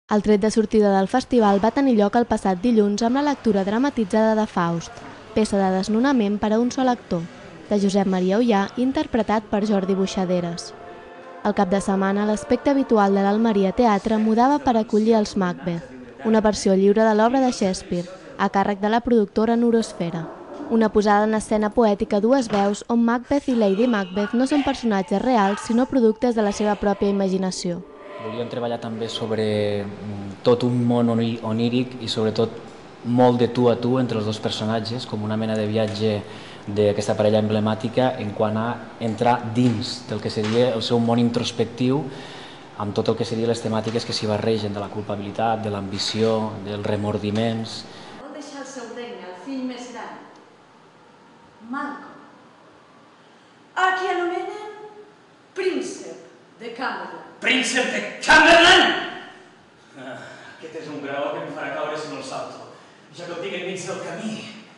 El tret de sortida del festival va tenir lloc el passat dilluns amb la lectura dramatitzada de Faust, peça de desnonament per a un sol actor, de Josep Maria Ullà, interpretat per Jordi Buixaderes. El cap de setmana, l'aspecte habitual de l'Almeria Teatre mudava per acollir els Macbeth, una versió lliure de l'obra de Shakespeare, a càrrec de la productora Neurosfera. Una posada en escena poètica a dues veus on Macbeth i Lady Macbeth no són personatges reals, sinó productes de la seva pròpia imaginació. Volíem treballar també sobre tot un món oníric i sobretot molt de tu a tu entre els dos personatges, com una mena de viatge d'aquesta parella emblemàtica en quant a entrar dins del que seria el seu món introspectiu amb tot el que serien les temàtiques que s'hi barregen, de la culpabilitat, de l'ambició, dels remordiments. Vol deixar el seu regne al fill més gran, Malcolm, a qui anomenen príncep de Cumberland. Príncep de Cumberland! Aquest és un graó que em farà caure si no el salto, ja que el tinc enmig del camí.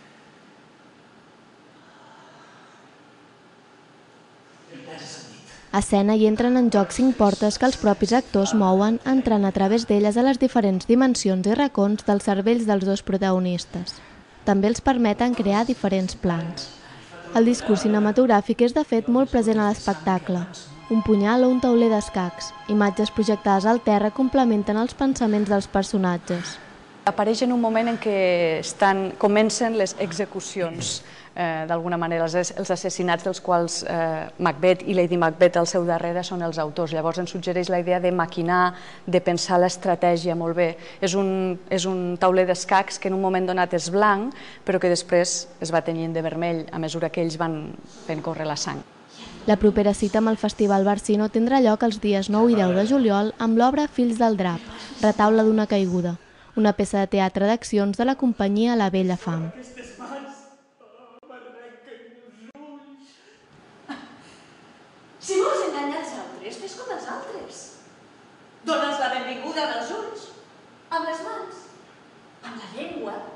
A escena hi entren en joc 5 portes que els propis actors mouen entrant a través d'elles a les diferents dimensions i racons dels cervells dels dos protagonistes. També els permeten crear diferents plans. El discurs cinematogràfic és de fet molt present a l'espectacle. Un punyal o un tauler d'escacs, imatges projectades al terra complementen els pensaments dels personatges. Apareix en un moment en què comencen les execucions, d'alguna manera, els assassinats dels quals Macbeth i Lady Macbeth al seu darrere són els autors. Llavors ens suggereix la idea de maquinar, de pensar l'estratègia molt bé. És un tauler d'escacs que en un moment donat és blanc, però que després es va tenyint de vermell a mesura que ells van fent córrer la sang. La propera cita amb el Festival Barcino tindrà lloc els dies 9 i 10 de juliol amb l'obra Fills del Drap, retaule d'una caiguda, una peça de teatre d'accions de la companyia La Vella Fam. Si vols enganyar els altres, fes com els altres. Dóna'ls la benvinguda amb els ulls, amb les mans, amb la llengua.